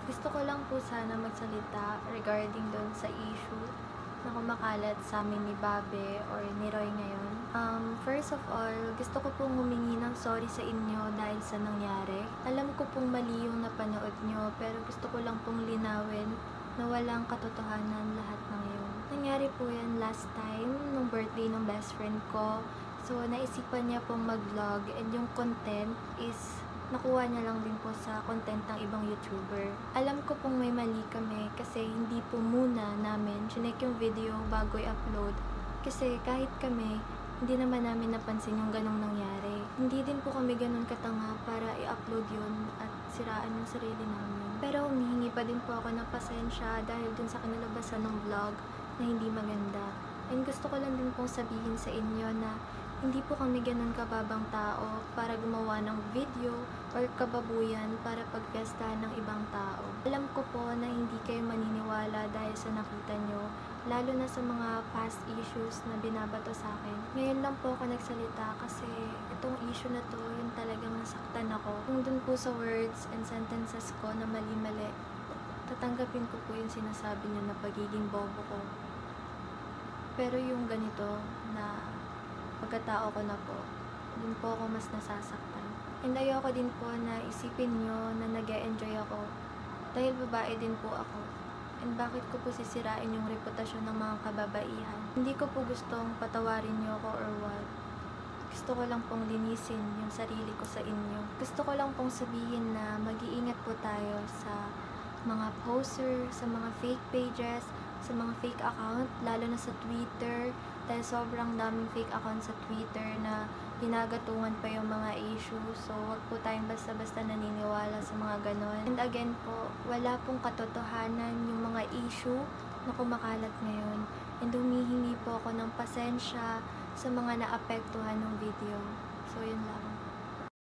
Gusto ko lang po sana magsalita regarding doon sa issue na kumakalat sa amin ni Babe or ni Roy ngayon. First of all, gusto ko pong humingi ng sorry sa inyo dahil sa nangyari. Alam ko pong mali yung napanood nyo, pero gusto ko lang pong linawin na walang katotohanan lahat ng yun. Nangyari po yan last time, nung birthday ng best friend ko. So, naisipan niya pong mag-vlog and yung content is nakuha niya lang din po sa content ng ibang YouTuber. Alam ko pong may mali kami kasi hindi po muna namin chinek yung video bago i-upload. Kasi kahit kami, hindi naman namin napansin yung ganong nangyari. Hindi din po kami ganon katanga para i-upload yun at siraan yung sarili namin. Pero humihingi pa din po ako ng pasensya dahil dun sa kinalabasan ng vlog na hindi maganda. And gusto ko lang din pong sabihin sa inyo na hindi po kami ganun kababang tao para gumawa ng video or kababuyan para pagpiestahan ng ibang tao. Alam ko po na hindi kayo maniniwala dahil sa nakita nyo, lalo na sa mga past issues na binabato sa akin. Ngayon lang po ako nagsalita kasi itong issue na to, yung talagang nasaktan ako. Kung dun po sa words and sentences ko na mali-mali, tatanggapin ko po yung sinasabi nyo na pagiging bobo ko. Pero yung ganito na pagkatao ko na po, dun po ako mas nasasaktan. And ayoko din po na isipin nyo na nag-e-enjoy ako dahil babae din po ako. And bakit ko po sisirain yung reputasyon ng mga kababaihan? Hindi ko po gustong patawarin nyo ako or what. Gusto ko lang pong linisin yung sarili ko sa inyo. Gusto ko lang pong sabihin na mag-iingat po tayo sa mga poster, sa mga fake pages, sa mga fake account, lalo na sa Twitter, dahil sobrang daming fake account sa Twitter na ginagatungan pa yung mga issue. So, wag po tayong basta-basta naniniwala sa mga ganon. And again po, wala pong katotohanan yung mga issue na kumakalat ngayon. And humihingi po ako ng pasensya sa mga naapektuhan ng video. So, yun lang.